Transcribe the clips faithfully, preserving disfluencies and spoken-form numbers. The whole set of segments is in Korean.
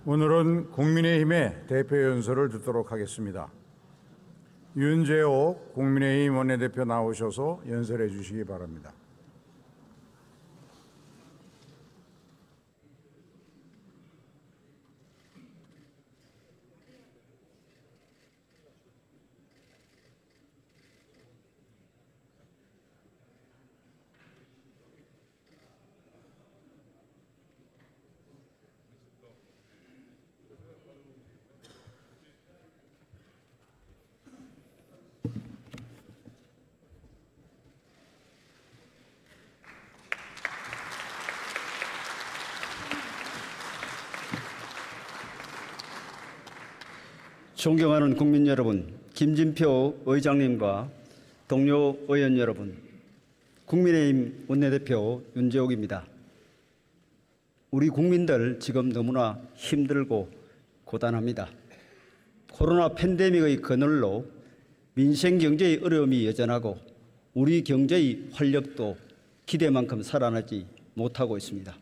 오늘은 국민의힘의 대표 연설을 듣도록 하겠습니다. 윤재옥 국민의힘 원내대표 나오셔서 연설해 주시기 바랍니다. 존경하는 국민 여러분, 김진표 의장님과 동료 의원 여러분, 국민의힘 원내대표 윤재옥입니다. 우리 국민들 지금 너무나 힘들고 고단합니다. 코로나 팬데믹의 그늘로 민생 경제의 어려움이 여전하고 우리 경제의 활력도 기대만큼 살아나지 못하고 있습니다.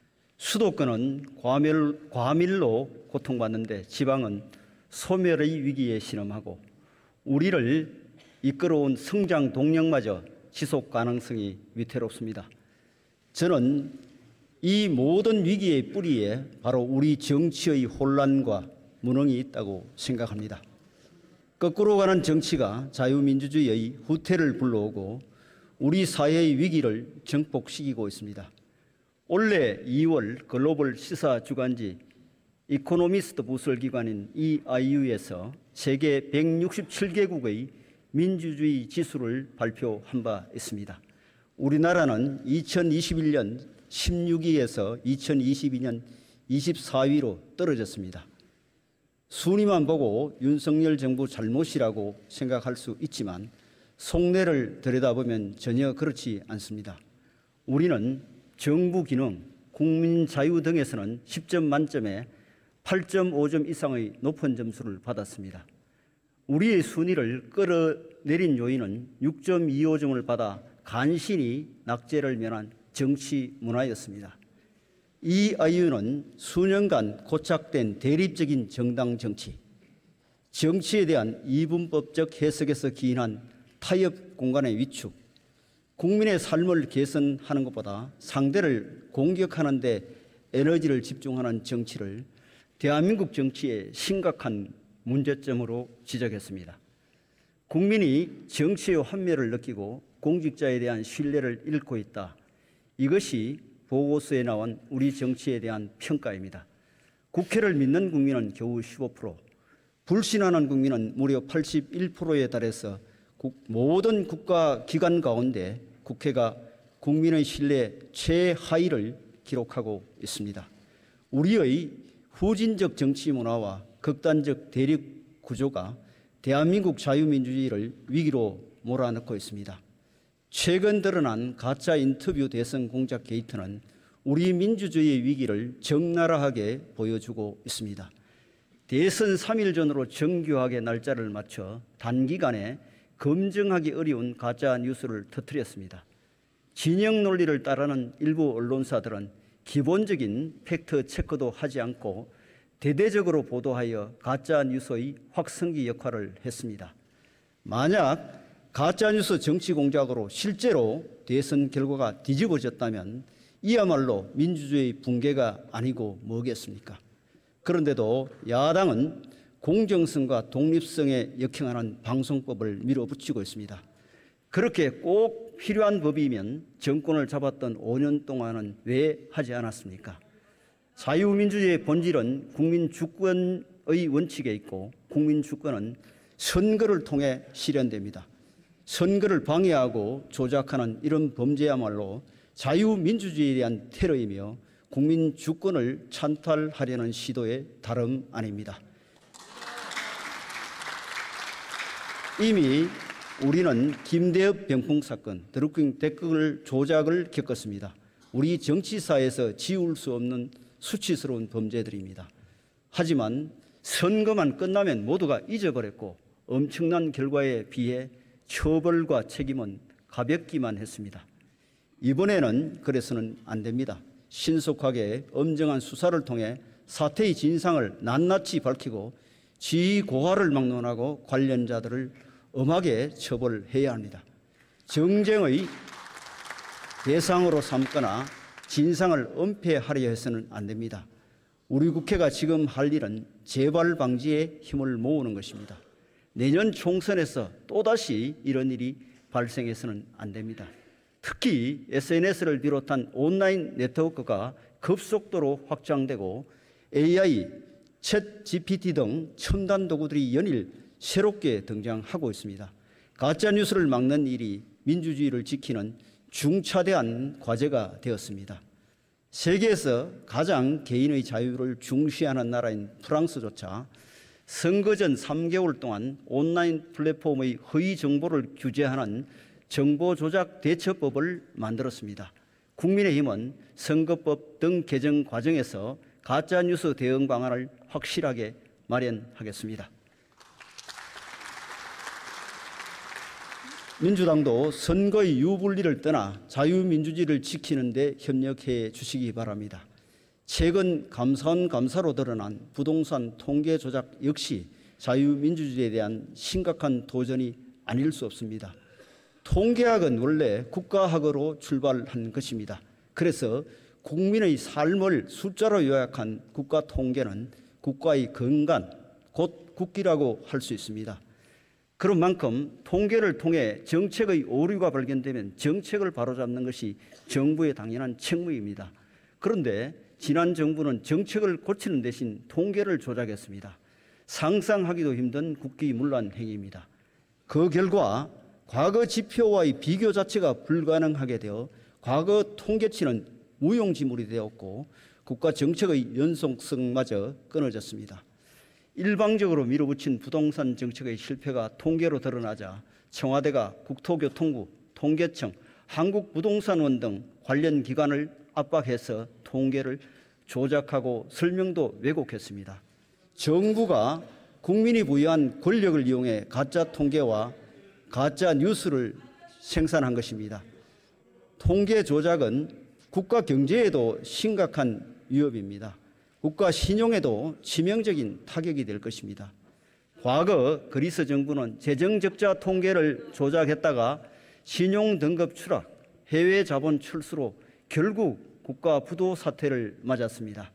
수도권은 과밀, 과밀로 고통받는데 지방은 소멸의 위기에 신음하고 우리를 이끌어온 성장 동력마저 지속 가능성이 위태롭습니다. 저는 이 모든 위기의 뿌리에 바로 우리 정치의 혼란과 무능이 있다고 생각합니다. 거꾸로 가는 정치가 자유민주주의의 후퇴를 불러오고 우리 사회의 위기를 정복시키고 있습니다. 올해 이월 글로벌 시사 주간지 이코노미스트 부설기관인 이아이유에서 세계 백육십칠 개국의 민주주의 지수를 발표한 바 있습니다. 우리나라는 이천이십일 년 십육 위에서 이천이십이 년 이십사 위로 떨어졌습니다. 순위만 보고 윤석열 정부 잘못이라고 생각할 수 있지만 속내를 들여다보면 전혀 그렇지 않습니다. 우리는 정부 기능, 국민 자유 등에서는 십 점 만점에 팔 점 오 점 이상의 높은 점수를 받았습니다. 우리의 순위를 끌어내린 요인은 육 점 이오 점을 받아 간신히 낙제를 면한 정치 문화였습니다. 이아이유는 수년간 고착된 대립적인 정당 정치, 정치에 대한 이분법적 해석에서 기인한 타협 공간의 위축, 국민의 삶을 개선하는 것보다 상대를 공격하는 데 에너지를 집중하는 정치를 대한민국 정치의 심각한 문제점으로 지적했습니다. 국민이 정치의 환멸을 느끼고 공직자에 대한 신뢰를 잃고 있다. 이것이 보고서에 나온 우리 정치에 대한 평가입니다. 국회를 믿는 국민은 겨우 십오 퍼센트, 불신하는 국민은 무려 팔십일 퍼센트에 달해서 모든 국가기관 가운데 국회가 국민의 신뢰 최하위를 기록하고 있습니다. 우리의 후진적 정치 문화와 극단적 대립 구조가 대한민국 자유민주주의를 위기로 몰아넣고 있습니다. 최근 드러난 가짜 인터뷰 대선 공작 게이트는 우리 민주주의의 위기를 적나라하게 보여주고 있습니다. 대선 삼 일 전으로 정교하게 날짜를 맞춰 단기간에 검증하기 어려운 가짜 뉴스를 터뜨렸습니다. 진영 논리를 따르는 일부 언론사들은 기본적인 팩트 체크도 하지 않고 대대적으로 보도하여 가짜 뉴스의 확성기 역할을 했습니다. 만약 가짜 뉴스 정치 공작으로 실제로 대선 결과가 뒤집어졌다면 이야말로 민주주의 붕괴가 아니고 뭐겠습니까? 그런데도 야당은 공정성과 독립성에 역행하는 방송법을 밀어붙이고 있습니다. 그렇게 꼭 필요한 법이면 정권을 잡았던 오 년 동안은 왜 하지 않았습니까? 자유민주주의의 본질은 국민 주권의 원칙에 있고 국민 주권은 선거를 통해 실현됩니다. 선거를 방해하고 조작하는 이런 범죄야말로 자유민주주의에 대한 테러이며 국민 주권을 찬탈하려는 시도의 다름 아닙니다. 이미 우리는 김대엽 병풍 사건, 드루킹 댓글 조작을 겪었습니다. 우리 정치사에서 지울 수 없는 수치스러운 범죄들입니다. 하지만 선거만 끝나면 모두가 잊어버렸고 엄청난 결과에 비해 처벌과 책임은 가볍기만 했습니다. 이번에는 그래서는 안 됩니다. 신속하게 엄정한 수사를 통해 사태의 진상을 낱낱이 밝히고 지위 고하를 막론하고 관련자들을 엄하게 처벌해야 합니다. 정쟁의 대상으로 삼거나 진상을 은폐하려 해서는 안 됩니다. 우리 국회가 지금 할 일은 재발 방지에 힘을 모으는 것입니다. 내년 총선에서 또다시 이런 일이 발생해서는 안 됩니다. 특히 에스엔에스를 비롯한 온라인 네트워크가 급속도로 확장되고 에이아이, 챗 지피티 등 첨단 도구들이 연일 새롭게 등장하고 있습니다. 가짜뉴스를 막는 일이 민주주의를 지키는 중차대한 과제가 되었습니다. 세계에서 가장 개인의 자유를 중시하는 나라인 프랑스조차 선거 전 삼 개월 동안 온라인 플랫폼의 허위 정보를 규제하는 정보조작대처법을 만들었습니다. 국민의힘은 선거법 등 개정 과정에서 가짜뉴스 대응 방안을 확실하게 마련하겠습니다. 민주당도 선거의 유불리를 떠나 자유민주주의를 지키는 데 협력해 주시기 바랍니다. 최근 감사원 감사로 드러난 부동산 통계 조작 역시 자유민주주의에 대한 심각한 도전이 아닐 수 없습니다. 통계학은 원래 국가학으로 출발한 것입니다. 그래서 국민의 삶을 숫자로 요약한 국가 통계는 국가의 근간, 곧 국기라고 할 수 있습니다. 그런 만큼 통계를 통해 정책의 오류가 발견되면 정책을 바로잡는 것이 정부의 당연한 책무입니다. 그런데 지난 정부는 정책을 고치는 대신 통계를 조작했습니다. 상상하기도 힘든 국기문란 행위입니다. 그 결과 과거 지표와의 비교 자체가 불가능하게 되어 과거 통계치는 무용지물이 되었고 국가 정책의 연속성마저 끊어졌습니다. 일방적으로 밀어붙인 부동산 정책의 실패가 통계로 드러나자 청와대가 국토교통부, 통계청, 한국부동산원 등 관련 기관을 압박해서 통계를 조작하고 설명도 왜곡했습니다. 정부가 국민이 부여한 권력을 이용해 가짜 통계와 가짜 뉴스를 생산한 것입니다. 통계 조작은 국가 경제에도 심각한 위협입니다. 국가 신용에도 치명적인 타격이 될 것입니다. 과거 그리스 정부는 재정 적자 통계를 조작했다가 신용 등급 추락, 해외 자본 출수로 결국 국가 부도 사태를 맞았습니다.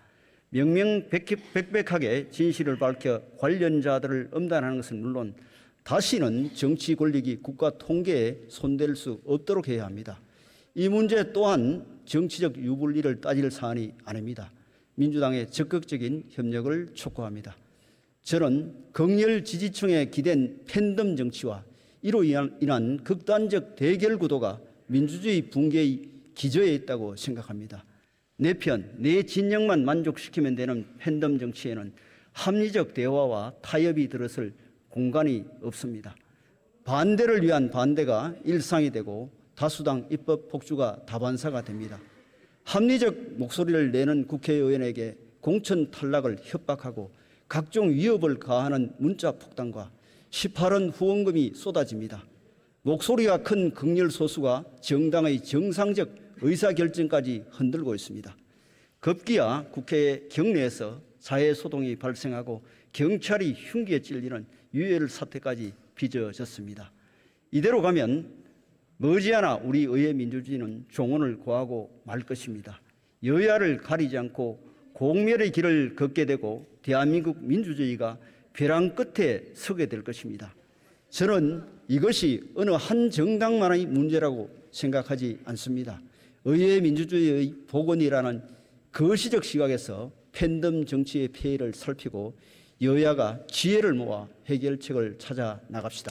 명명백백하게 진실을 밝혀 관련자들을 엄단하는 것은 물론 다시는 정치 권력이 국가 통계에 손댈 수 없도록 해야 합니다. 이 문제 또한 정치적 유불리를 따질 사안이 아닙니다. 민주당의 적극적인 협력을 촉구합니다. 저는 극렬 지지층에 기댄 팬덤 정치와 이로 인한 극단적 대결 구도가 민주주의 붕괴의 기저에 있다고 생각합니다. 내 편, 내 진영만 만족시키면 되는 팬덤 정치에는 합리적 대화와 타협이 들어설 공간이 없습니다. 반대를 위한 반대가 일상이 되고 다수당 입법 폭주가 다반사가 됩니다. 합리적 목소리를 내는 국회의원에게 공천 탈락을 협박하고 각종 위협을 가하는 문자 폭탄과 십팔 원 후원금이 쏟아집니다. 목소리가 큰 극렬 소수가 정당의 정상적 의사결정까지 흔들고 있습니다. 급기야 국회 경내에서 사회소동이 발생하고 경찰이 흉기에 찔리는 유혈 사태까지 빚어졌습니다. 이대로 가면 머지않아 우리 의회 민주주의는 종언을 고하고 말 것입니다. 여야를 가리지 않고 공멸의 길을 걷게 되고 대한민국 민주주의가 벼랑 끝에 서게 될 것입니다. 저는 이것이 어느 한 정당만의 문제라고 생각하지 않습니다. 의회 민주주의의 복원이라는 거시적 시각에서 팬덤 정치의 폐해를 살피고 여야가 지혜를 모아 해결책을 찾아 나갑시다.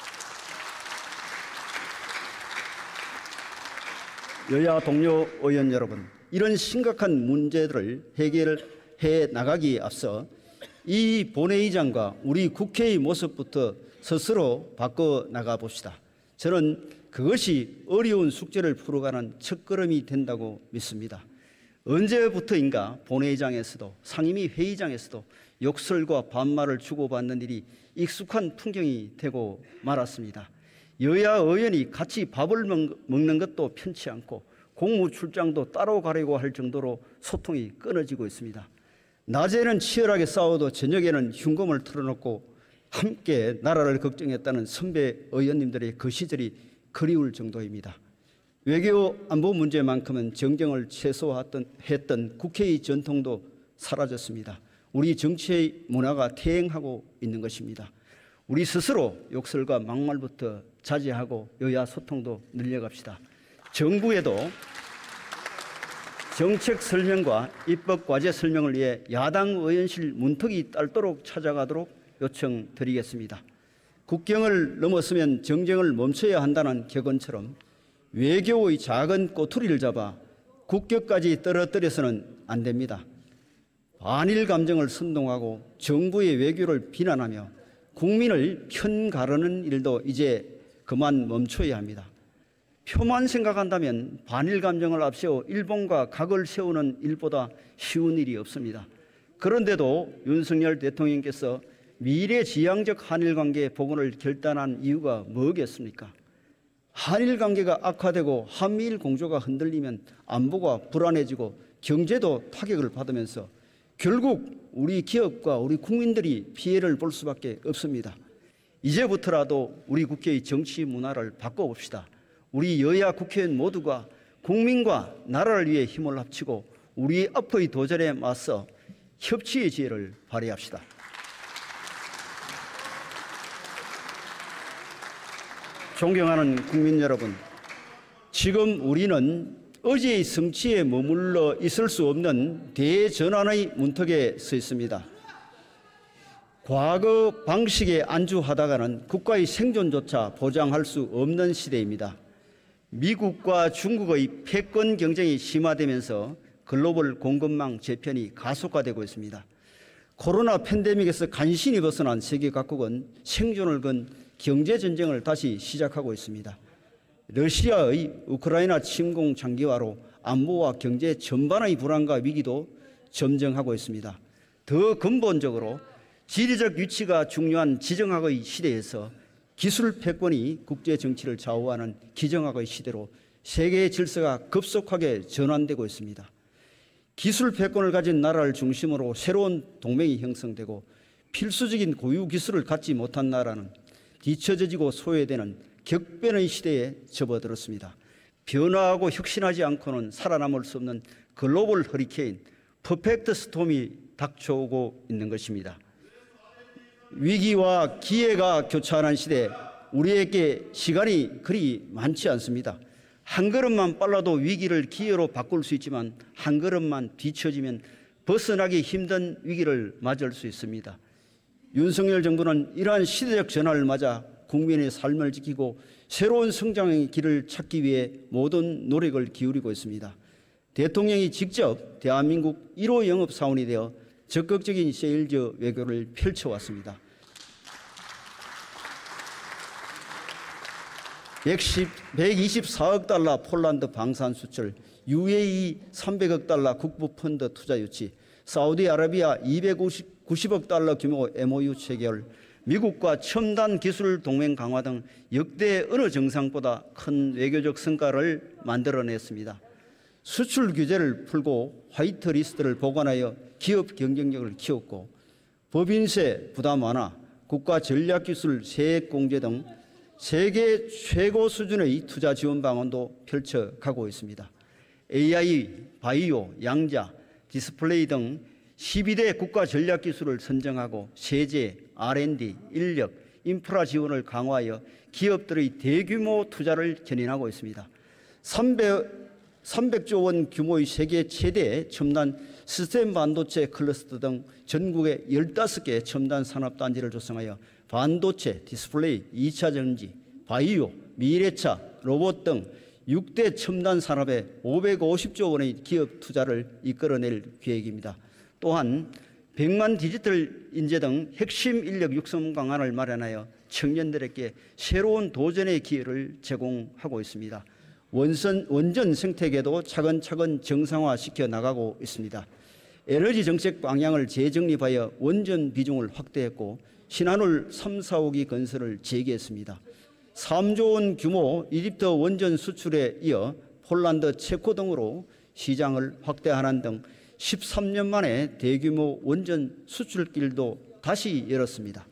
여야 동료 의원 여러분, 이런 심각한 문제들을 해결해 나가기에 앞서 이 본회의장과 우리 국회의 모습부터 스스로 바꿔 나가 봅시다. 저는 그것이 어려운 숙제를 풀어가는 첫걸음이 된다고 믿습니다. 언제부터인가 본회의장에서도 상임위 회의장에서도 욕설과 반말을 주고받는 일이 익숙한 풍경이 되고 말았습니다. 여야 의원이 같이 밥을 먹는 것도 편치 않고 공무 출장도 따로 가려고 할 정도로 소통이 끊어지고 있습니다. 낮에는 치열하게 싸워도 저녁에는 흉검을 틀어놓고 함께 나라를 걱정했다는 선배 의원님들의 그 시절이 그리울 정도입니다. 외교 안보 문제만큼은 정쟁을 최소화했던 했던 국회의 전통도 사라졌습니다. 우리 정치의 문화가 퇴행하고 있는 것입니다. 우리 스스로 욕설과 막말부터 자제하고 여야 소통도 늘려갑시다. 정부에도 정책 설명과 입법 과제 설명을 위해 야당 의원실 문턱이 닳도록 찾아가도록 요청드리겠습니다. 국경을 넘어서면 정쟁을 멈춰야 한다는 격언처럼 외교의 작은 꼬투리를 잡아 국격까지 떨어뜨려서는 안 됩니다. 반일 감정을 선동하고 정부의 외교를 비난하며 국민을 편가르는 일도 이제 그만 멈춰야 합니다. 표만 생각한다면 반일 감정을 앞세워 일본과 각을 세우는 일보다 쉬운 일이 없습니다. 그런데도 윤석열 대통령께서 미래지향적 한일관계 복원을 결단한 이유가 뭐겠습니까? 한일관계가 악화되고 한미일 공조가 흔들리면 안보가 불안해지고 경제도 타격을 받으면서 결국 우리 기업과 우리 국민들이 피해를 볼 수밖에 없습니다. 이제부터라도 우리 국회의 정치 문화를 바꿔봅시다. 우리 여야 국회의원 모두가 국민과 나라를 위해 힘을 합치고 우리 앞의 도전에 맞서 협치의 지혜를 발휘합시다. 존경하는 국민 여러분, 지금 우리는 어제의 성취에 머물러 있을 수 없는 대전환의 문턱에 서 있습니다. 과거 방식에 안주하다가는 국가의 생존조차 보장할 수 없는 시대입니다. 미국과 중국의 패권 경쟁이 심화되면서 글로벌 공급망 재편이 가속화되고 있습니다. 코로나 팬데믹에서 간신히 벗어난 세계 각국은 생존을 건 경제전쟁을 다시 시작하고 있습니다. 러시아의 우크라이나 침공 장기화로 안보와 경제 전반의 불안과 위기도 점증하고 있습니다. 더 근본적으로 지리적 위치가 중요한 지정학의 시대에서 기술 패권이 국제 정치를 좌우하는 기정학의 시대로 세계의 질서가 급속하게 전환되고 있습니다. 기술 패권을 가진 나라를 중심으로 새로운 동맹이 형성되고 필수적인 고유 기술을 갖지 못한 나라는 뒤처져지고 소외되는 격변의 시대에 접어들었습니다. 변화하고 혁신하지 않고는 살아남을 수 없는 글로벌 허리케인 퍼펙트 스톰이 닥쳐오고 있는 것입니다. 위기와 기회가 교차하는 시대, 우리에게 시간이 그리 많지 않습니다. 한 걸음만 빨라도 위기를 기회로 바꿀 수 있지만 한 걸음만 뒤처지면 벗어나기 힘든 위기를 맞을 수 있습니다. 윤석열 정부는 이러한 시대적 전환을 맞아 국민의 삶을 지키고 새로운 성장의 길을 찾기 위해 모든 노력을 기울이고 있습니다. 대통령이 직접 대한민국 일 호 영업사원이 되어 적극적인 세일즈 외교를 펼쳐왔습니다. 백이십사억 달러 폴란드 방산 수출, 유에이이 삼백억 달러 국부 펀드 투자 유치, 사우디아라비아 이백구십억 달러 규모 엠오유 체결, 미국과 첨단 기술 동맹 강화 등 역대 어느 정상보다 큰 외교적 성과를 만들어냈습니다. 수출 규제를 풀고 화이트 리스트를 보관하여 기업 경쟁력을 키웠고 법인세 부담 완화, 국가 전략기술 세액 공제 등 세계 최고 수준의 투자 지원 방안도 펼쳐가고 있습니다. 에이아이, 바이오, 양자, 디스플레이 등 십이 대 국가 전략기술을 선정하고 세제, 알앤디, 인력, 인프라 지원을 강화하여 기업들의 대규모 투자를 견인하고 있습니다. 삼백조 원 규모의 세계 최대 첨단 시스템 반도체 클러스터 등 전국에 열다섯 개 첨단 산업단지를 조성하여 반도체, 디스플레이, 이 차 전지, 바이오, 미래차, 로봇 등 육 대 첨단 산업에 오백오십조 원의 기업 투자를 이끌어낼 계획입니다. 또한 백만 디지털 인재 등 핵심 인력 육성 방안을 마련하여 청년들에게 새로운 도전의 기회를 제공하고 있습니다. 원선, 원전 생태계도 차근차근 정상화시켜 나가고 있습니다. 에너지 정책 방향을 재정립하여 원전 비중을 확대했고 신한울 삼, 사호기 건설을 재개했습니다. 삼조 원 규모 이집트 원전 수출에 이어 폴란드, 체코 등으로 시장을 확대하는 등 십삼 년 만에 대규모 원전 수출길도 다시 열었습니다.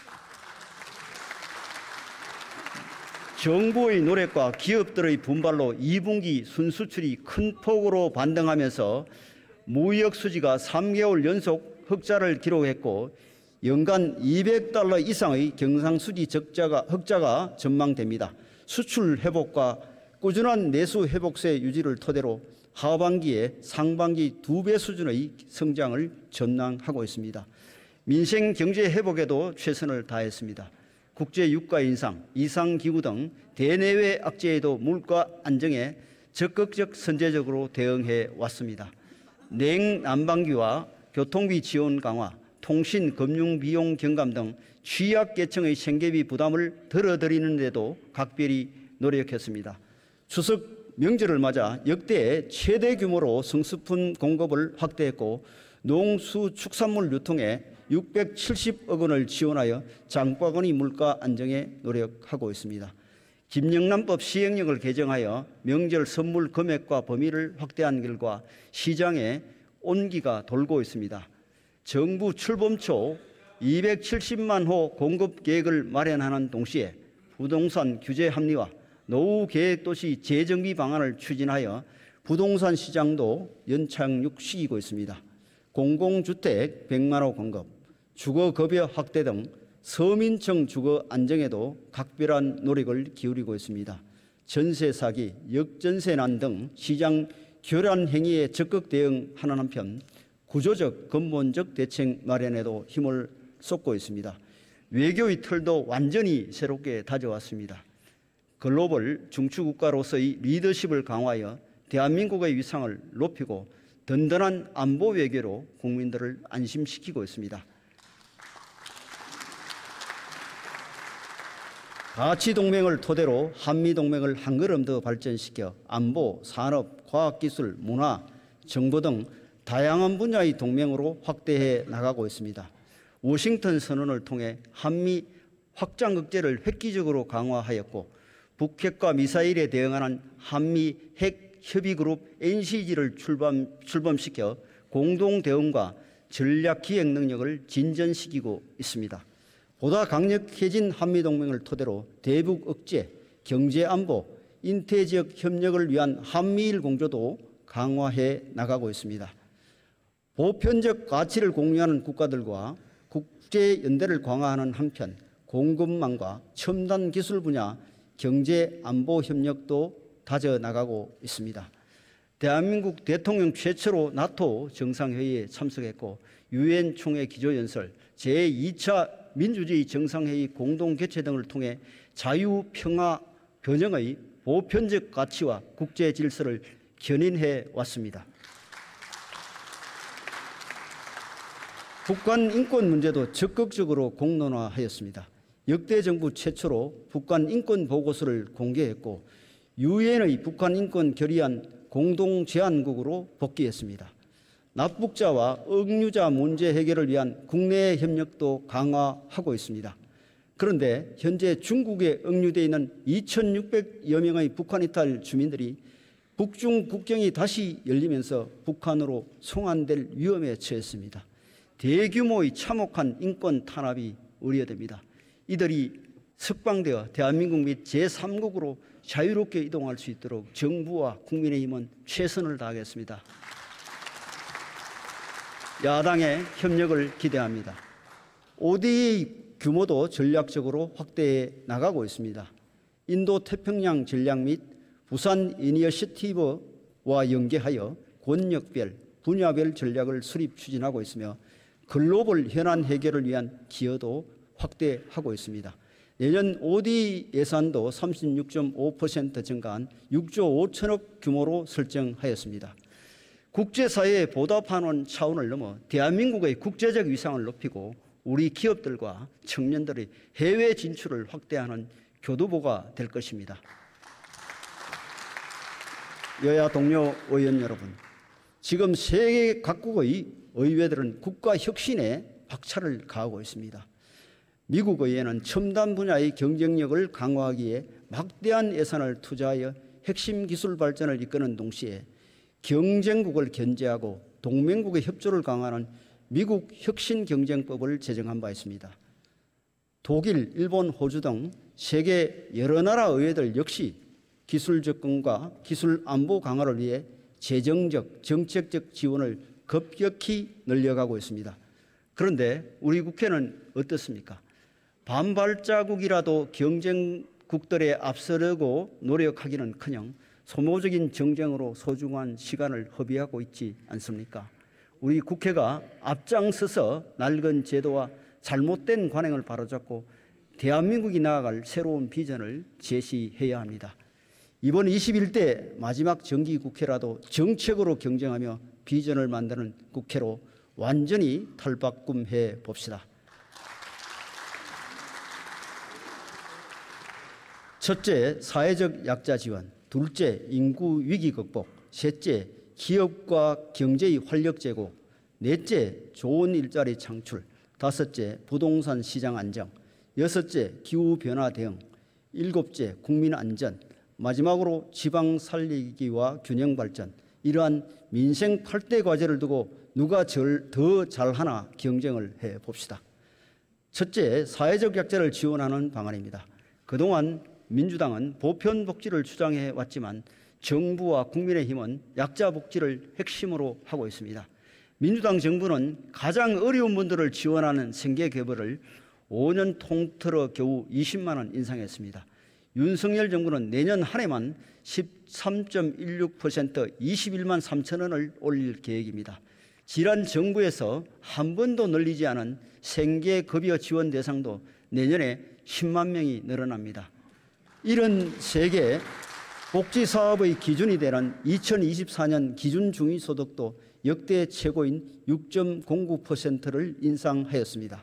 정부의 노력과 기업들의 분발로 이 분기 순수출이 큰 폭으로 반등하면서 무역 수지가 삼 개월 연속 흑자를 기록했고 연간 이백 달러 이상의 경상수지 적자가 흑자가 전망됩니다. 수출 회복과 꾸준한 내수 회복세 유지를 토대로 하반기에 상반기 두 배 수준의 성장을 전망하고 있습니다. 민생 경제 회복에도 최선을 다했습니다. 국제 유가 인상, 이상기후 등 대내외 악재에도 물가 안정에 적극적 선제적으로 대응해 왔습니다. 냉난방비와 교통비 지원 강화, 통신, 금융 비용 경감 등 취약계층의 생계비 부담을 덜어드리는 데도 각별히 노력했습니다. 추석 명절을 맞아 역대 최대 규모로 성수품 공급을 확대했고 농수축산물 유통에 육백칠십억 원을 지원하여 장바구니 물가 안정에 노력하고 있습니다. 김영란법 시행령을 개정하여 명절 선물 금액과 범위를 확대한 결과 시장에 온기가 돌고 있습니다. 정부 출범 초 이백칠십만 호 공급 계획을 마련하는 동시에 부동산 규제 합리화, 노후 계획도시 재정비 방안을 추진하여 부동산 시장도 연착륙시키고 있습니다. 공공주택 백만 호 공급, 주거급여 확대 등 서민층 주거 안정에도 각별한 노력을 기울이고 있습니다. 전세 사기, 역전세난 등 시장 교란 행위에 적극 대응하는 한편 구조적 근본적 대책 마련에도 힘을 쏟고 있습니다. 외교의 틀도 완전히 새롭게 다져왔습니다. 글로벌 중추국가로서의 리더십을 강화하여 대한민국의 위상을 높이고 든든한 안보 외교로 국민들을 안심시키고 있습니다. 가치동맹을 토대로 한미동맹을 한 걸음 더 발전시켜 안보, 산업, 과학기술, 문화, 정보 등 다양한 분야의 동맹으로 확대해 나가고 있습니다. 워싱턴 선언을 통해 한미 확장극제를 획기적으로 강화하였고 북핵과 미사일에 대응하는 한미 핵협의그룹 엔씨지를 출범, 출범시켜 공동대응과 전략기획 능력을 진전시키고 있습니다. 보다 강력해진 한미동맹을 토대로 대북 억제, 경제안보, 인태지역 협력을 위한 한미일 공조도 강화해 나가고 있습니다. 보편적 가치를 공유하는 국가들과 국제연대를 강화하는 한편 공급망과 첨단 기술 분야 경제안보 협력도 다져나가고 있습니다. 대한민국 대통령 최초로 나토 정상회의에 참석했고 유엔 총회 기조연설, 제이 차 민주주의 정상회의 공동개최 등을 통해 자유, 평화, 변형의 보편적 가치와 국제 질서를 견인해 왔습니다. 북한 인권 문제도 적극적으로 공론화하였습니다. 역대 정부 최초로 북한 인권 보고서를 공개했고 유엔의 북한 인권 결의안 공동제안국으로 복귀했습니다. 납북자와 억류자 문제 해결을 위한 국내 협력도 강화하고 있습니다. 그런데 현재 중국에 억류되어 있는 이천육백여 명의 북한 이탈 주민들이 북중 국경이 다시 열리면서 북한으로 송환될 위험에 처했습니다. 대규모의 참혹한 인권 탄압이 우려됩니다. 이들이 석방되어 대한민국 및 제삼국으로 자유롭게 이동할 수 있도록 정부와 국민의힘은 최선을 다하겠습니다. 야당의 협력을 기대합니다. 오디에이 규모도 전략적으로 확대해 나가고 있습니다. 인도태평양 전략 및 부산 이니셔티브와 연계하여 권역별, 분야별 전략을 수립 추진하고 있으며 글로벌 현안 해결을 위한 기여도 확대하고 있습니다. 내년 오디에이 예산도 삼십육 점 오 퍼센트 증가한 육조 오천억 규모로 설정하였습니다. 국제사회에 보답하는 차원을 넘어 대한민국의 국제적 위상을 높이고 우리 기업들과 청년들의 해외 진출을 확대하는 교두보가 될 것입니다. 여야 동료 의원 여러분, 지금 세계 각국의 의회들은 국가 혁신에 박차를 가하고 있습니다. 미국 의회는 첨단 분야의 경쟁력을 강화하기 위해 막대한 예산을 투자하여 핵심 기술 발전을 이끄는 동시에 경쟁국을 견제하고 동맹국의 협조를 강화하는 미국 혁신경쟁법을 제정한 바 있습니다. 독일, 일본, 호주 등 세계 여러 나라 의회들 역시 기술 접근과 기술 안보 강화를 위해 재정적, 정책적 지원을 급격히 늘려가고 있습니다. 그런데 우리 국회는 어떻습니까? 반발자국이라도 경쟁국들에 앞서려고 노력하기는커녕 소모적인 정쟁으로 소중한 시간을 허비하고 있지 않습니까? 우리 국회가 앞장서서 낡은 제도와 잘못된 관행을 바로잡고 대한민국이 나아갈 새로운 비전을 제시해야 합니다. 이번 이십일 대 마지막 정기국회라도 정책으로 경쟁하며 비전을 만드는 국회로 완전히 탈바꿈해 봅시다. 첫째, 사회적 약자 지원. 둘째, 인구 위기 극복. 셋째, 기업과 경제의 활력 제고. 넷째, 좋은 일자리 창출. 다섯째, 부동산 시장 안정. 여섯째, 기후변화 대응. 일곱째, 국민 안전. 마지막으로 지방 살리기와 균형 발전. 이러한 민생 팔 대 과제를 두고 누가 더 잘하나 경쟁을 해봅시다. 첫째, 사회적 약자를 지원하는 방안입니다. 그동안 민주당은 보편복지를 주장해 왔지만 정부와 국민의힘은 약자 복지를 핵심으로 하고 있습니다. 민주당 정부는 가장 어려운 분들을 지원하는 생계개발을 오 년 통틀어 겨우 이십만 원 인상했습니다. 윤석열 정부는 내년 한 해만 십삼 점 일육 퍼센트 이십일만 삼천 원을 올릴 계획입니다. 지난 정부에서 한 번도 늘리지 않은 생계급여 지원 대상도 내년에 십만 명이 늘어납니다. 이런 세계 복지사업의 기준이 되는 이천이십사 년 기준 중위소득도 역대 최고인 육 점 공구 퍼센트를 인상하였습니다.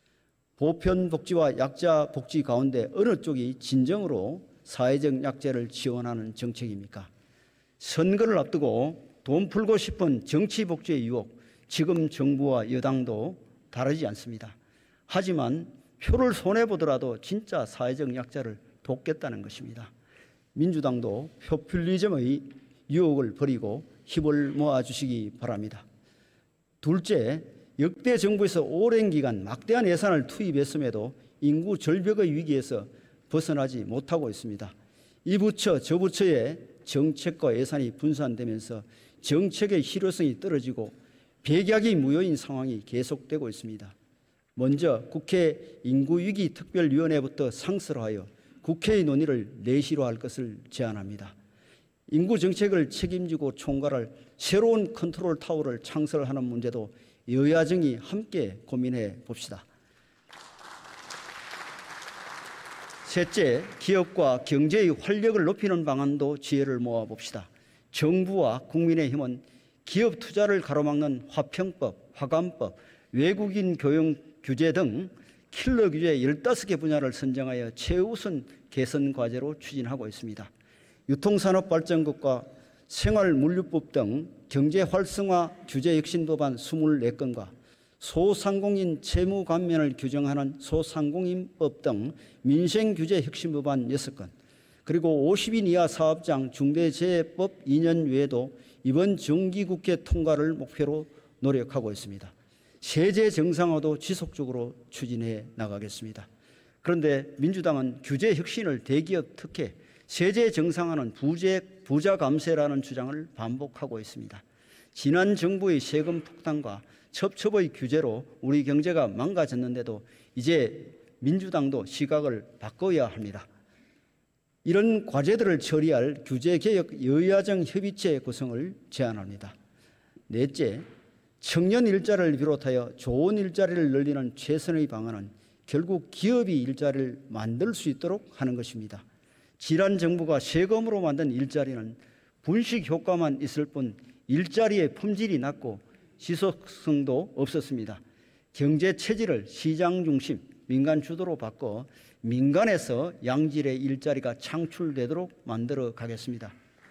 보편복지와 약자 복지 가운데 어느 쪽이 진정으로 사회적 약자를 지원하는 정책입니까? 선거를 앞두고 돈 풀고 싶은 정치 복지의 유혹, 지금 정부와 여당도 다르지 않습니다. 하지만 표를 손해보더라도 진짜 사회적 약자를 돕겠다는 것입니다. 민주당도 포퓰리즘의 유혹을 버리고 힘을 모아주시기 바랍니다. 둘째, 역대 정부에서 오랜 기간 막대한 예산을 투입했음에도 인구 절벽의 위기에서 벗어나지 못하고 있습니다. 이 부처 저 부처의 정책과 예산이 분산되면서 정책의 실효성이 떨어지고 백약이 무효인 상황이 계속되고 있습니다. 먼저 국회 인구위기특별위원회부터 상설하여 국회의 논의를 내시로 할 것을 제안합니다. 인구 정책을 책임지고 총괄할 새로운 컨트롤 타워를 창설하는 문제도 여야정이 함께 고민해 봅시다. 셋째, 기업과 경제의 활력을 높이는 방안도 지혜를 모아 봅시다. 정부와 국민의힘은 기업 투자를 가로막는 화평법, 화관법, 외국인 교용 규제 등 킬러 규제 열다섯 개 분야를 선정하여 최우선 개선 과제로 추진하고 있습니다. 유통산업발전국과 생활물류법 등 경제 활성화 규제 혁신 법안 이십사 건과 소상공인 채무 감면을 규정하는 소상공인법 등 민생 규제 혁신 법안 여섯 건, 그리고 오십 인 이하 사업장 중대재해법 이 년 외에도 이번 정기국회 통과를 목표로 노력하고 있습니다. 세제 정상화도 지속적으로 추진해 나가겠습니다. 그런데 민주당은 규제 혁신을 대기업 특혜, 세제 정상화는 부재, 부자 감세라는 주장을 반복하고 있습니다. 지난 정부의 세금 폭탄과 첩첩의 규제로 우리 경제가 망가졌는데도 이제 민주당도 시각을 바꿔야 합니다. 이런 과제들을 처리할 규제개혁 여야정 협의체 구성을 제안합니다. 넷째, 청년 일자리를 비롯하여 좋은 일자리를 늘리는 최선의 방안은 결국 기업이 일자리를 만들 수 있도록 하는 것입니다. 지난 정부가 세금으로 만든 일자리는 분식 효과만 있을 뿐 일자리의 품질이 낮고 지속성도 없었습니다. 경제 체질을 시장 중심, 민간 주도로 바꿔 민간에서 양질의 일자리가 창출되도록 만들어 가겠습니다.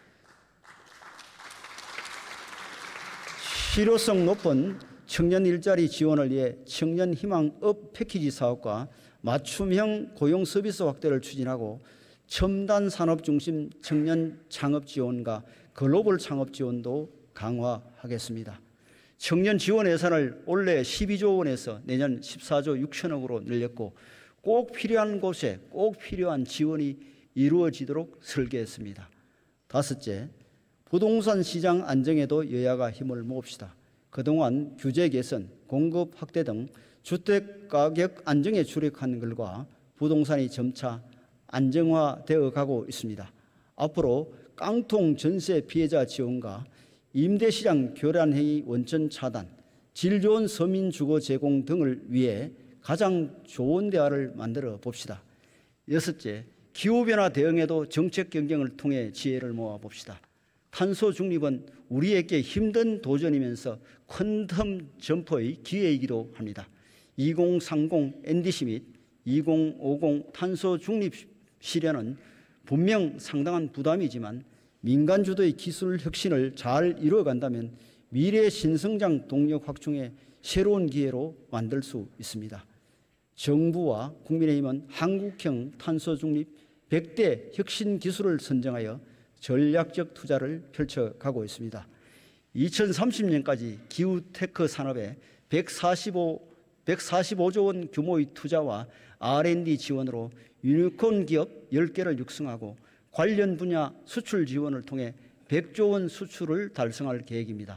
실효성 높은 청년 일자리 지원을 위해 청년희망업 패키지 사업과 맞춤형 고용 서비스 확대를 추진하고 첨단 산업 중심 청년 창업 지원과 글로벌 창업 지원도 강화하겠습니다. 청년 지원 예산을 올해 십이조 원에서 내년 십사조 육천억으로 늘렸고 꼭 필요한 곳에 꼭 필요한 지원이 이루어지도록 설계했습니다. 다섯째, 부동산 시장 안정에도 여야가 힘을 모읍시다. 그동안 규제 개선, 공급 확대 등 주택가격 안정에 주력한 결과 부동산이 점차 안정화되어 가고 있습니다. 앞으로 깡통 전세 피해자 지원과 임대시장 교란행위 원천 차단, 질 좋은 서민 주거 제공 등을 위해 가장 좋은 대안을 만들어 봅시다. 여섯째, 기후변화 대응에도 정책 경쟁을 통해 지혜를 모아 봅시다. 탄소 중립은 우리에게 힘든 도전이면서 퀀텀 점퍼의 기회이기도 합니다. 이공삼공 엔디씨 및 이공오공 탄소 중립 실현은 분명 상당한 부담이지만 민간 주도의 기술 혁신을 잘 이루어간다면 미래 신성장 동력 확충의 새로운 기회로 만들 수 있습니다. 정부와 국민의힘은 한국형 탄소 중립 백 대 혁신 기술을 선정하여 전략적 투자를 펼쳐가고 있습니다. 이천삼십 년까지 기후테크 산업에 백사십오, 백사십오조 원 규모의 투자와 알 앤 디 지원으로 유니콘 기업 열 개를 육성하고 관련 분야 수출 지원을 통해 백조 원 수출을 달성할 계획입니다.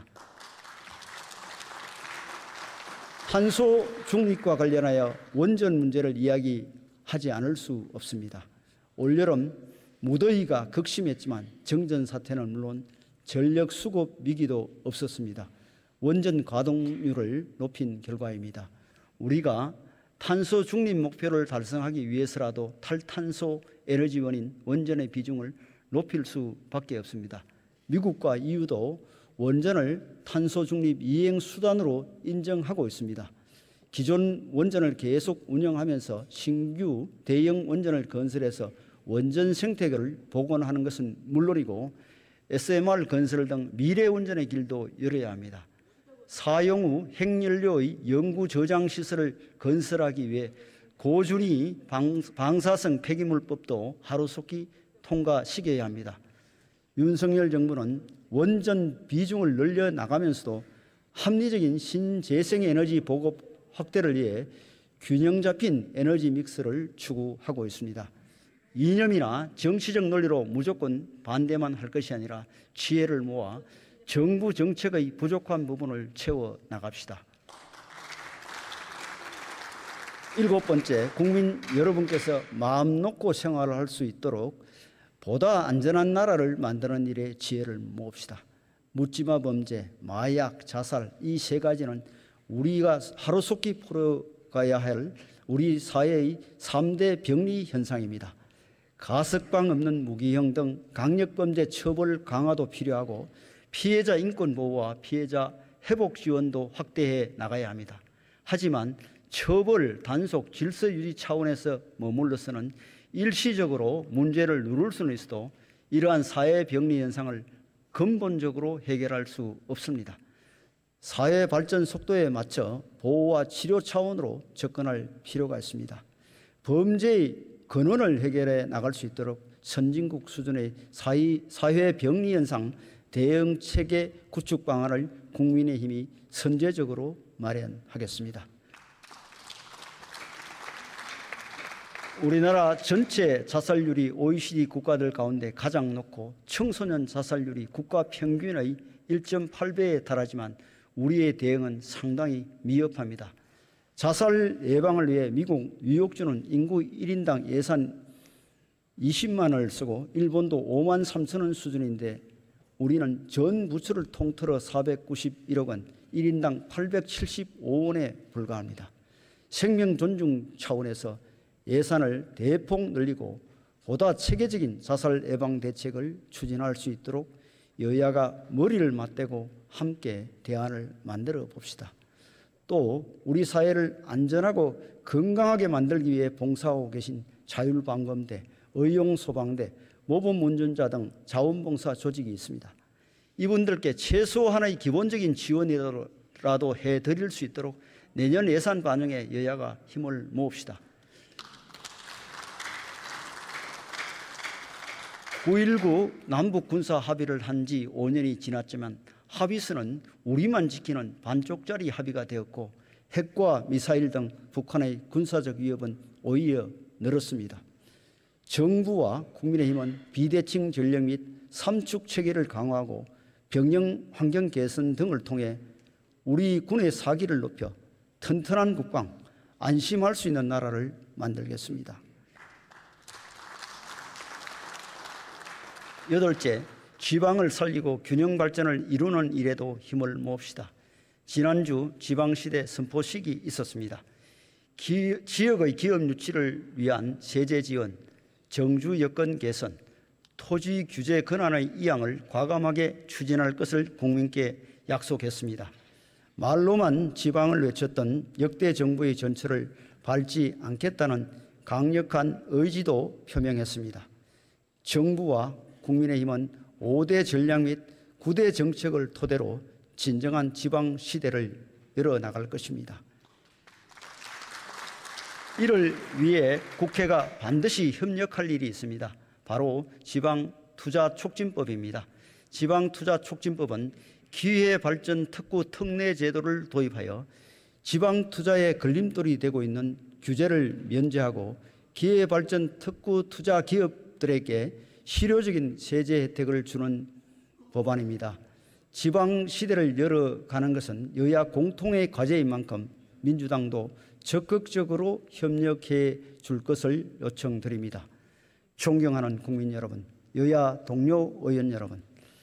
탄소 중립과 관련하여 원전 문제를 이야기하지 않을 수 없습니다. 올여름 무더위가 극심했지만 정전 사태는 물론 전력 수급 위기도 없었습니다. 원전 가동률을 높인 결과입니다. 우리가 탄소 중립 목표를 달성하기 위해서라도 탈탄소 에너지원인 원전의 비중을 높일 수밖에 없습니다. 미국과 이유도 원전을 탄소 중립 이행 수단으로 인정하고 있습니다. 기존 원전을 계속 운영하면서 신규 대형 원전을 건설해서 원전 생태계를 복원하는 것은 물론이고 에스 엠 알 건설 등 미래 원전의 길도 열어야 합니다. 사용 후 핵연료의 영구 저장 시설을 건설하기 위해 고준위 방, 방사성 폐기물법도 하루속히 통과시켜야 합니다. 윤석열 정부는 원전 비중을 늘려 나가면서도 합리적인 신재생에너지 보급 확대를 위해 균형 잡힌 에너지 믹스를 추구하고 있습니다. 이념이나 정치적 논리로 무조건 반대만 할 것이 아니라 지혜를 모아 정부 정책의 부족한 부분을 채워 나갑시다. 일곱 번째, 국민 여러분께서 마음 놓고 생활을 할 수 있도록 보다 안전한 나라를 만드는 일에 지혜를 모읍시다. 묻지마 범죄, 마약, 자살 이 세 가지는 우리가 하루속히 풀어가야 할 우리 사회의 삼 대 병리 현상입니다. 가석방 없는 무기형 등 강력범죄 처벌 강화도 필요하고 피해자 인권 보호와 피해자 회복 지원도 확대해 나가야 합니다. 하지만 처벌, 단속, 질서 유지 차원에서 머물러서는 일시적으로 문제를 누를 수는 있어도 이러한 사회 병리 현상을 근본적으로 해결할 수 없습니다. 사회 발전 속도에 맞춰 보호와 치료 차원으로 접근할 필요가 있습니다. 범죄의 근원을 해결해 나갈 수 있도록 선진국 수준의 사회, 사회 병리 현상 대응 체계 구축 방안을 국민의힘이 선제적으로 마련하겠습니다. 우리나라 전체 자살률이 오 이 시 디 국가들 가운데 가장 높고 청소년 자살률이 국가 평균의 일 점 팔 배에 달하지만 우리의 대응은 상당히 미흡합니다. 자살 예방을 위해 미국 뉴욕주는 인구 일 인당 예산 이십만 원을 쓰고 일본도 오만 삼천 원 수준인데 우리는 전 부처를 통틀어 사백구십일억 원, 일 인당 팔백칠십오 원에 불과합니다. 생명 존중 차원에서 예산을 대폭 늘리고 보다 체계적인 자살 예방 대책을 추진할 수 있도록 여야가 머리를 맞대고 함께 대안을 만들어 봅시다. 또 우리 사회를 안전하고 건강하게 만들기 위해 봉사하고 계신 자율방범대, 의용소방대, 모범운전자 등 자원봉사 조직이 있습니다. 이분들께 최소한의 기본적인 지원이라도 해드릴 수 있도록 내년 예산 반영에 여야가 힘을 모읍시다. 구일구 남북 군사 합의를 한 지 오 년이 지났지만 합의서는 우리만 지키는 반쪽짜리 합의가 되었고 핵과 미사일 등 북한의 군사적 위협은 오히려 늘었습니다. 정부와 국민의힘은 비대칭 전략 및 삼축 체계를 강화하고 병영 환경 개선 등을 통해 우리 군의 사기를 높여 튼튼한 국방, 안심할 수 있는 나라를 만들겠습니다. 여덟째, 지방을 살리고 균형 발전을 이루는 일에도 힘을 모읍시다. 지난주 지방시대 선포식이 있었습니다. 기, 지역의 기업 유치를 위한 세제 지원, 정주 여건 개선, 토지 규제 권한의 이양을 과감하게 추진할 것을 국민께 약속했습니다. 말로만 지방을 외쳤던 역대 정부의 전철을 밟지 않겠다는 강력한 의지도 표명했습니다. 정부와 국민의힘은 오 대 전략 및 구 대 정책을 토대로 진정한 지방 시대를 열어나갈 것입니다. 이를 위해 국회가 반드시 협력할 일이 있습니다. 바로 지방투자촉진법입니다. 지방투자촉진법은 기회발전 특구 특례 제도를 도입하여 지방투자에 걸림돌이 되고 있는 규제를 면제하고 기회발전 특구 투자 기업들에게 실효적인 세제 혜택을 주는 법안입니다. 지방 시대를 열어가는 것은 여야 공통의 과제인 만큼 민주당도 적극적으로 협력해 줄 것을 요청드립니다. 존경하는 국민 여러분, 여야 동료 의원 여러분,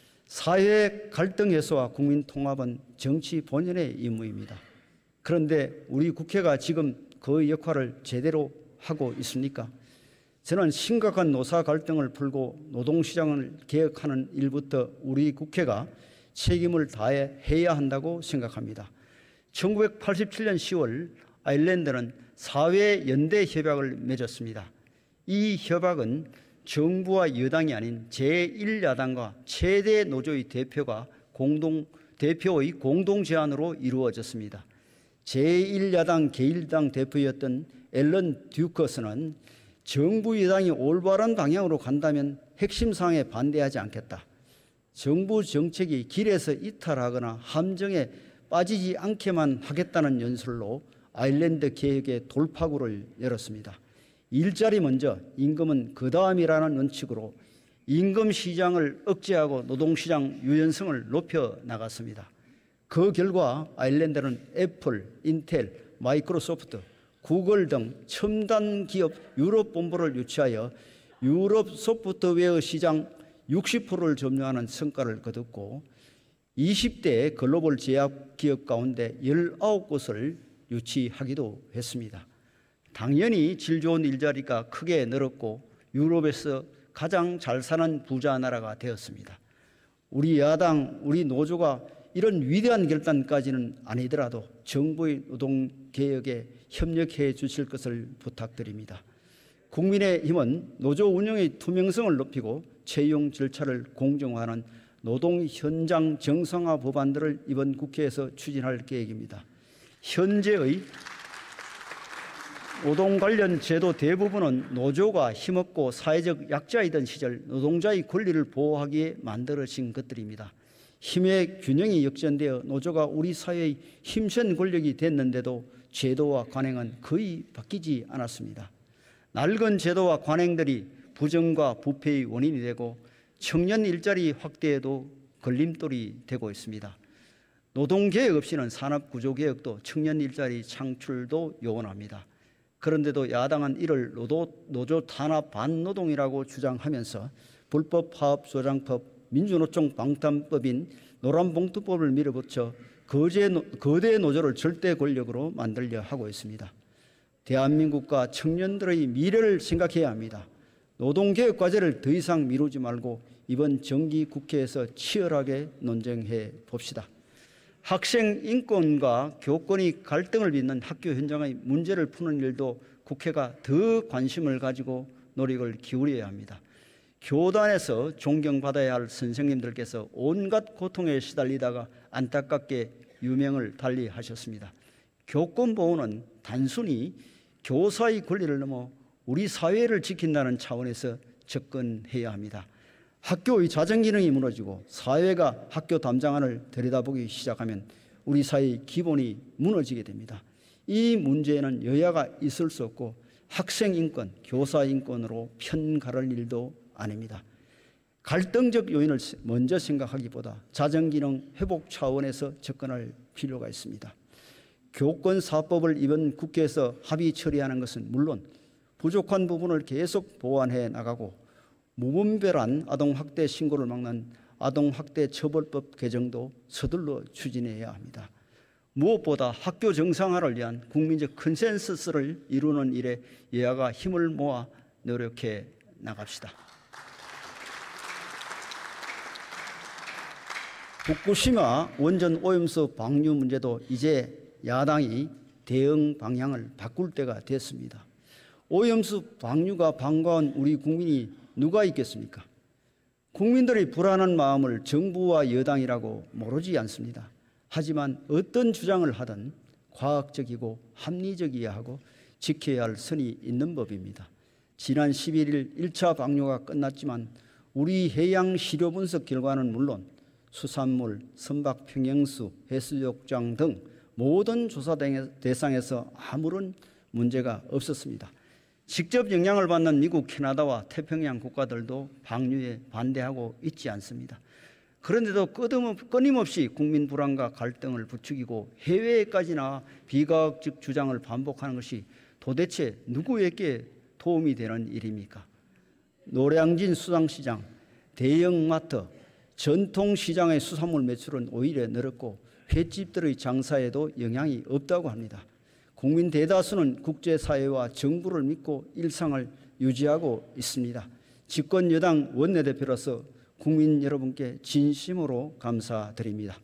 사회 갈등 해소와 국민 통합은 정치 본연의 임무입니다. 그런데 우리 국회가 지금 그 역할을 제대로 하고 있습니까? 저는 심각한 노사 갈등을 풀고 노동시장을 개혁하는 일부터 우리 국회가 책임을 다해 해야 한다고 생각합니다. 천구백팔십칠 년 시월 아일랜드는 사회 연대 협약을 맺었습니다. 이 협약은 정부와 여당이 아닌 제일 야당과 최대 노조의 대표가 공동, 대표의 공동 제안으로 이루어졌습니다. 제일 야당 게일당 대표였던 앨런 듀커스는 정부 여당이 올바른 방향으로 간다면 핵심 사항에 반대하지 않겠다. 정부 정책이 길에서 이탈하거나 함정에 빠지지 않게만 하겠다는 연설로 아일랜드 개혁의 돌파구를 열었습니다. 일자리 먼저, 임금은 그 다음이라는 원칙으로 임금 시장을 억제하고 노동시장 유연성을 높여 나갔습니다. 그 결과 아일랜드는 애플, 인텔, 마이크로소프트, 구글 등 첨단 기업 유럽 본부를 유치하여 유럽 소프트웨어 시장 육십 퍼센트를 점유하는 성과를 거뒀고 이십 대 글로벌 제약 기업 가운데 열아홉 곳을 유치하기도 했습니다. 당연히 질 좋은 일자리가 크게 늘었고 유럽에서 가장 잘 사는 부자 나라가 되었습니다. 우리 야당, 우리 노조가 이런 위대한 결단까지는 아니더라도 정부의 노동개혁에 협력해 주실 것을 부탁드립니다. 국민의힘은 노조 운영의 투명성을 높이고 채용 절차를 공정화하는 노동 현장 정상화 법안들을 이번 국회에서 추진할 계획입니다. 현재의 노동 관련 제도 대부분은 노조가 힘없고 사회적 약자이던 시절 노동자의 권리를 보호하기에 만들어진 것들입니다. 힘의 균형이 역전되어 노조가 우리 사회의 힘센 권력이 됐는데도 제도와 관행은 거의 바뀌지 않았습니다. 낡은 제도와 관행들이 부정과 부패의 원인이 되고 청년 일자리 확대에도 걸림돌이 되고 있습니다. 노동개혁 없이는 산업구조개혁도 청년 일자리 창출도 요원합니다. 그런데도 야당은 이를 노조, 노조 탄압 반노동이라고 주장하면서 불법 파업 조장법, 민주노총 방탄법인 노란봉투법을 밀어붙여 거제, 거대 노조를 절대 권력으로 만들려 하고 있습니다. 대한민국과 청년들의 미래를 생각해야 합니다. 노동개혁 과제를 더 이상 미루지 말고 이번 정기 국회에서 치열하게 논쟁해 봅시다. 학생 인권과 교권이 갈등을 빚는 학교 현장의 문제를 푸는 일도 국회가 더 관심을 가지고 노력을 기울여야 합니다. 교단에서 존경받아야 할 선생님들께서 온갖 고통에 시달리다가 안타깝게 유명을 달리하셨습니다. 교권 보호는 단순히 교사의 권리를 넘어 우리 사회를 지킨다는 차원에서 접근해야 합니다. 학교의 자정기능이 무너지고 사회가 학교 담장안을 들여다보기 시작하면 우리 사회의 기본이 무너지게 됩니다. 이 문제에는 여야가 있을 수 없고 학생 인권, 교사 인권으로 편 가를 일도 아닙니다. 갈등적 요인을 먼저 생각하기보다 자정기능 회복 차원에서 접근할 필요가 있습니다. 교권사법을 이번 국회에서 합의 처리하는 것은 물론 부족한 부분을 계속 보완해 나가고 무분별한 아동학대 신고를 막는 아동학대 처벌법 개정도 서둘러 추진해야 합니다. 무엇보다 학교 정상화를 위한 국민적 컨센서스를 이루는 일에 여야가 힘을 모아 노력해 나갑시다. 후쿠시마 원전 오염수 방류 문제도 이제 야당이 대응 방향을 바꿀 때가 됐습니다. 오염수 방류가 반가운 우리 국민이 누가 있겠습니까? 국민들의 불안한 마음을 정부와 여당이라고 모르지 않습니다. 하지만 어떤 주장을 하든 과학적이고 합리적이어야 하고 지켜야 할 선이 있는 법입니다. 지난 십일 일 일 차 방류가 끝났지만 우리 해양 시료 분석 결과는 물론 수산물, 선박 평형수, 해수욕장 등 모든 조사 대상에서 아무런 문제가 없었습니다. 직접 영향을 받는 미국, 캐나다와 태평양 국가들도 방류에 반대하고 있지 않습니다. 그런데도 끊임없이 국민 불안과 갈등을 부추기고 해외에까지나 비과학적 주장을 반복하는 것이 도대체 누구에게 도움이 되는 일입니까? 노량진 수산시장, 대형마트, 전통시장의 수산물 매출은 오히려 늘었고 횟집들의 장사에도 영향이 없다고 합니다. 국민 대다수는 국제사회와 정부를 믿고 일상을 유지하고 있습니다. 집권 여당 원내대표로서 국민 여러분께 진심으로 감사드립니다.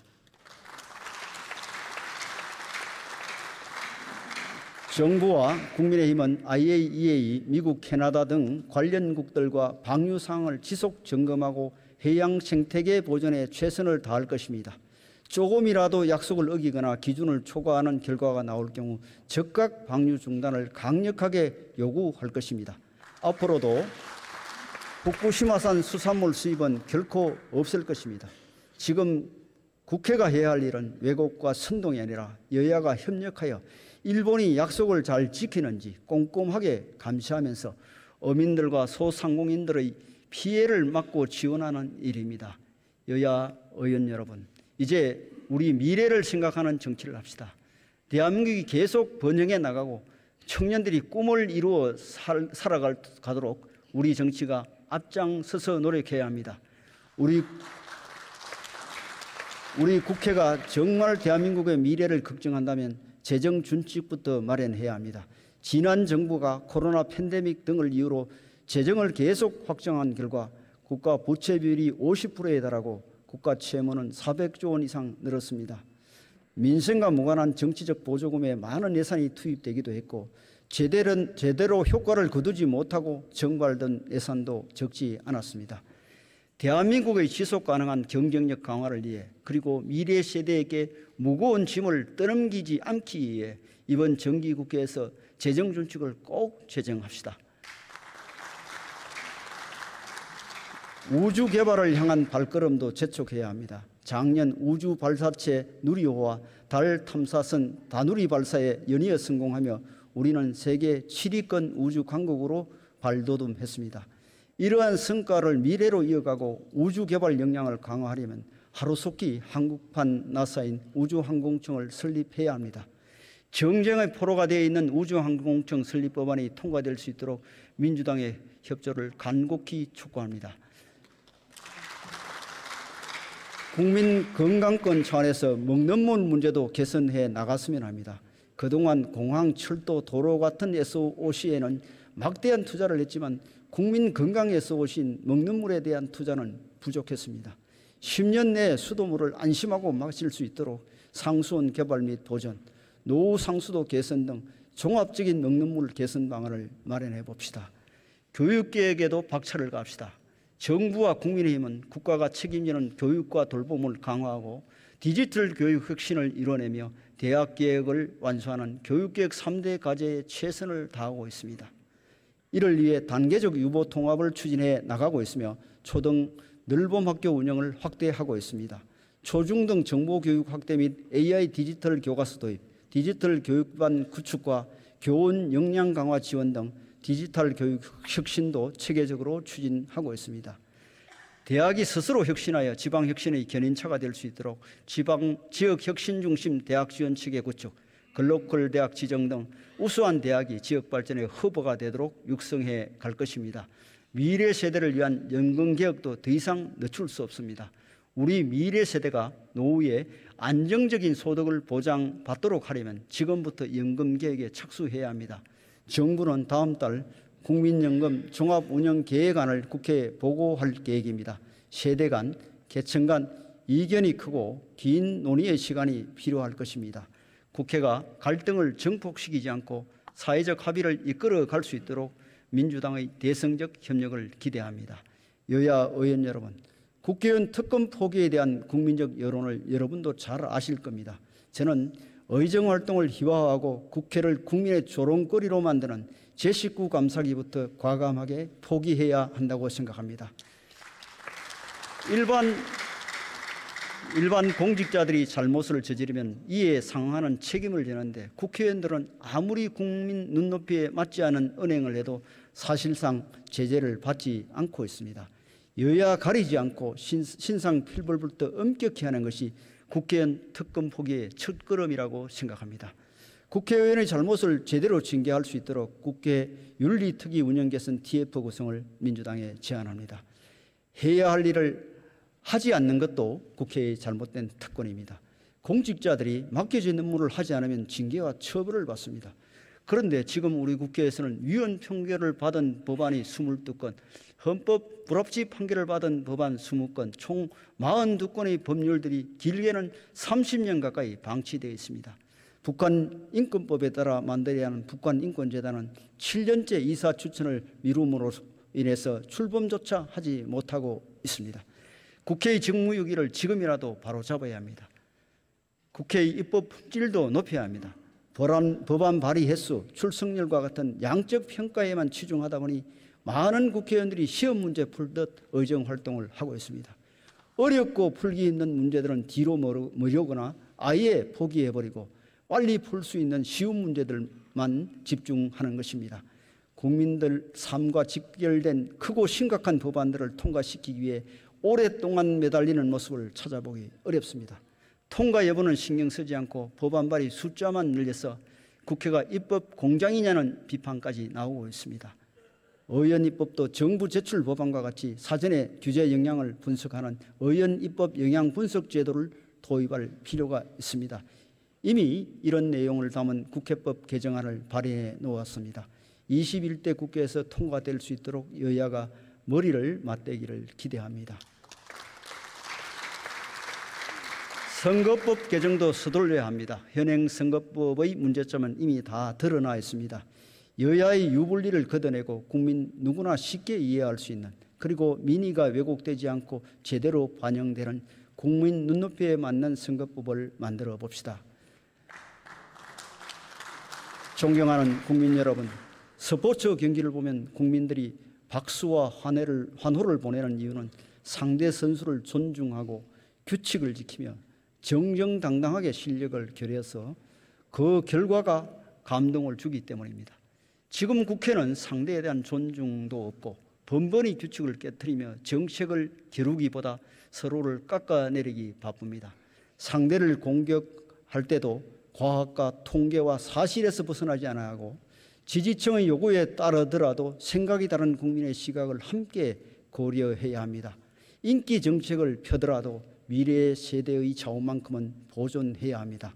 정부와 국민의힘은 아이에이이에이, 미국, 캐나다 등 관련국들과 방류 사항을 지속 점검하고 해양 생태계 보존에 최선을 다할 것입니다. 조금이라도 약속을 어기거나 기준을 초과하는 결과가 나올 경우 즉각 방류 중단을 강력하게 요구할 것입니다. 앞으로도 후쿠시마산 수산물 수입은 결코 없을 것입니다. 지금 국회가 해야 할 일은 왜곡과 선동이 아니라 여야가 협력하여 일본이 약속을 잘 지키는지 꼼꼼하게 감시하면서 어민들과 소상공인들의 피해를 막고 지원하는 일입니다. 여야 의원 여러분, 이제 우리 미래를 생각하는 정치를 합시다. 대한민국이 계속 번영해 나가고 청년들이 꿈을 이루어 살, 살아가도록 우리 정치가 앞장서서 노력해야 합니다. 우리, 우리 국회가 정말 대한민국의 미래를 걱정한다면 재정 준칙부터 마련해야 합니다. 지난 정부가 코로나 팬데믹 등을 이유로 재정을 계속 확정한 결과 국가 부채 비율이 오십 퍼센트에 달하고 국가 채무는 사백조 원 이상 늘었습니다. 민생과 무관한 정치적 보조금에 많은 예산이 투입되기도 했고 제대로, 제대로 효과를 거두지 못하고 정발된 예산도 적지 않았습니다. 대한민국의 지속 가능한 경쟁력 강화를 위해 그리고 미래 세대에게 무거운 짐을 떠넘기지 않기 위해 이번 정기국회에서 재정 준칙을 꼭 제정합시다. 우주 개발을 향한 발걸음도 재촉해야 합니다. 작년 우주 발사체 누리호와 달 탐사선 다누리 발사에 연이어 성공하며 우리는 세계 칠 위권 우주 강국으로 발돋움했습니다. 이러한 성과를 미래로 이어가고 우주 개발 역량을 강화하려면 하루속히 한국판 나사인 우주항공청을 설립해야 합니다. 정쟁의 포로가 되어 있는 우주항공청 설립 법안이 통과될 수 있도록 민주당의 협조를 간곡히 촉구합니다. 국민 건강권 차원에서 먹는 물 문제도 개선해 나갔으면 합니다. 그동안 공항, 철도, 도로 같은 에스오씨에는 막대한 투자를 했지만 국민 건강 에스오씨인 먹는 물에 대한 투자는 부족했습니다. 십 년 내에 수돗물을 안심하고 마실 수 있도록 상수원 개발 및 보전, 노후 상수도 개선 등 종합적인 먹는 물 개선 방안을 마련해 봅시다. 교육계획에도 박차를 가합시다. 정부와 국민의힘은 국가가 책임지는 교육과 돌봄을 강화하고 디지털 교육 혁신을 이뤄내며 대학 계획을 완수하는 교육계획 삼 대 과제에 최선을 다하고 있습니다. 이를 위해 단계적 유보 통합을 추진해 나가고 있으며 초등 늘봄학교 운영을 확대하고 있습니다. 초중등 정보교육 확대 및 에이아이 디지털 교과서 도입, 디지털 교육반 구축과 교원 역량 강화 지원 등 디지털 교육 혁신도 체계적으로 추진하고 있습니다. 대학이 스스로 혁신하여 지방 혁신의 견인차가 될 수 있도록 지방 지역 혁신 중심 대학 지원 체계 구축, 글로컬 대학 지정 등 우수한 대학이 지역 발전의 허브가 되도록 육성해 갈 것입니다. 미래 세대를 위한 연금 개혁도 더 이상 늦출 수 없습니다. 우리 미래 세대가 노후에 안정적인 소득을 보장받도록 하려면 지금부터 연금 개혁에 착수해야 합니다. 정부는 다음 달 국민연금 종합운영계획안을 국회에 보고할 계획입니다. 세대 간, 계층 간 이견이 크고 긴 논의의 시간이 필요할 것입니다. 국회가 갈등을 증폭시키지 않고 사회적 합의를 이끌어 갈 수 있도록 민주당의 대성적 협력을 기대합니다. 여야 의원 여러분, 국회의원 특검 포기에 대한 국민적 여론을 여러분도 잘 아실 겁니다. 저는 의정활동을 희화화하고 국회를 국민의 조롱거리로 만드는 제식구 감싸기부터 과감하게 포기해야 한다고 생각합니다. 일반, 일반 공직자들이 잘못을 저지르면 이에 상응하는 책임을 지는데 국회의원들은 아무리 국민 눈높이에 맞지 않은 언행을 해도 사실상 제재를 받지 않고 있습니다. 여야 가리지 않고 신, 신상필벌부터 엄격히 하는 것이 국회의원 특검 포기의 첫걸음이라고 생각합니다. 국회의원의 잘못을 제대로 징계할 수 있도록 국회 윤리특위 운영 개선 티에프 구성을 민주당에 제안합니다. 해야 할 일을 하지 않는 것도 국회의 잘못된 특권입니다. 공직자들이 맡겨진 업무를 하지 않으면 징계와 처벌을 받습니다. 그런데 지금 우리 국회에서는 위헌 판결을 받은 법안이 이십이 건, 헌법 불합치 판결을 받은 법안 이십 건, 총 사십이 건의 법률들이 길게는 삼십 년 가까이 방치되어 있습니다. 북한 인권법에 따라 만들어야 하는 북한인권재단은 칠 년째 이사 추천을 미룸으로 인해서 출범조차 하지 못하고 있습니다. 국회의 직무유기를 지금이라도 바로잡아야 합니다. 국회의 입법 품질도 높여야 합니다. 법안, 법안 발의 횟수, 출석률과 같은 양적 평가에만 치중하다 보니 많은 국회의원들이 시험 문제 풀듯 의정활동을 하고 있습니다. 어렵고 풀기 힘든 문제들은 뒤로 미루거나 아예 포기해버리고 빨리 풀 수 있는 쉬운 문제들만 집중하는 것입니다. 국민들 삶과 직결된 크고 심각한 법안들을 통과시키기 위해 오랫동안 매달리는 모습을 찾아보기 어렵습니다. 통과 여부는 신경 쓰지 않고 법안 발의 숫자만 늘려서 국회가 입법 공장이냐는 비판까지 나오고 있습니다. 의원 입법도 정부 제출 법안과 같이 사전에 규제 영향을 분석하는 의원 입법 영향 분석 제도를 도입할 필요가 있습니다. 이미 이런 내용을 담은 국회법 개정안을 발의해 놓았습니다. 이십일 대 국회에서 통과될 수 있도록 여야가 머리를 맞대기를 기대합니다. 선거법 개정도 서둘러야 합니다. 현행 선거법의 문제점은 이미 다 드러나 있습니다. 여야의 유불리를 걷어내고 국민 누구나 쉽게 이해할 수 있는, 그리고 민의가 왜곡되지 않고 제대로 반영되는 국민 눈높이에 맞는 선거법을 만들어 봅시다. 존경하는 국민 여러분, 스포츠 경기를 보면 국민들이 박수와 환호를, 환호를 보내는 이유는 상대 선수를 존중하고 규칙을 지키며 정정당당하게 실력을 겨뤄서 그 결과가 감동을 주기 때문입니다. 지금 국회는 상대에 대한 존중도 없고 번번이 규칙을 깨트리며 정책을 겨루기보다 서로를 깎아내리기 바쁩니다. 상대를 공격할 때도 과학과 통계와 사실에서 벗어나지 않아야 하고 지지층의 요구에 따르더라도 생각이 다른 국민의 시각을 함께 고려해야 합니다. 인기 정책을 펴더라도 미래 세대의 자원만큼은 보존해야 합니다.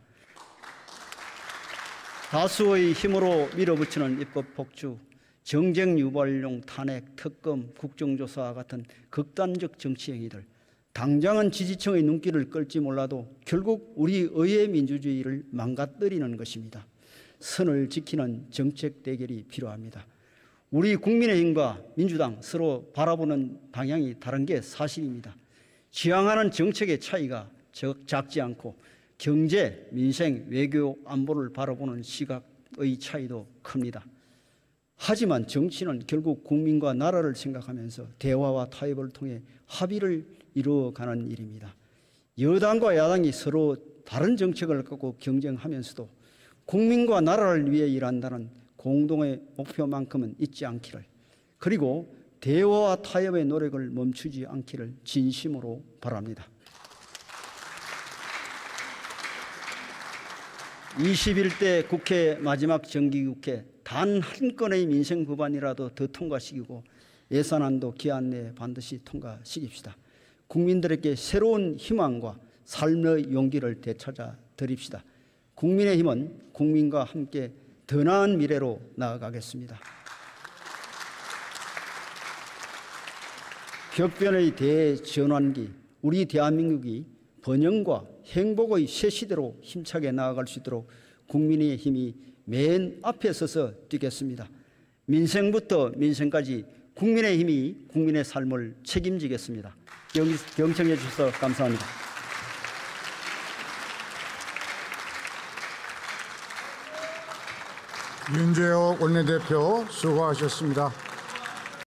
다수의 힘으로 밀어붙이는 입법 폭주, 정쟁 유발용 탄핵, 특검, 국정조사와 같은 극단적 정치 행위들, 당장은 지지층의 눈길을 끌지 몰라도 결국 우리 의회 민주주의를 망가뜨리는 것입니다. 선을 지키는 정책 대결이 필요합니다. 우리 국민의힘과 민주당 서로 바라보는 방향이 다른 게 사실입니다. 지향하는 정책의 차이가 작지 않고 경제, 민생, 외교, 안보를 바라보는 시각의 차이도 큽니다. 하지만 정치는 결국 국민과 나라를 생각하면서 대화와 타협을 통해 합의를 이루어가는 일입니다. 여당과 야당이 서로 다른 정책을 갖고 경쟁하면서도 국민과 나라를 위해 일한다는 공동의 목표만큼은 잊지 않기를, 그리고 대화와 타협의 노력을 멈추지 않기를 진심으로 바랍니다. 이십일 대 국회 마지막 정기국회, 단 한 건의 민생 법안이라도 더 통과시키고 예산안도 기한 내에 반드시 통과시킵시다. 국민들에게 새로운 희망과 삶의 용기를 되찾아 드립시다. 국민의힘은 국민과 함께 더 나은 미래로 나아가겠습니다. 격변의 대전환기, 우리 대한민국이 번영과 행복의 새 시대로 힘차게 나아갈 수 있도록 국민의 힘이 맨 앞에 서서 뛰겠습니다. 민생부터 민생까지 국민의 힘이 국민의 삶을 책임지겠습니다. 경청해 주셔서 감사합니다. 윤재옥 원내대표 수고하셨습니다.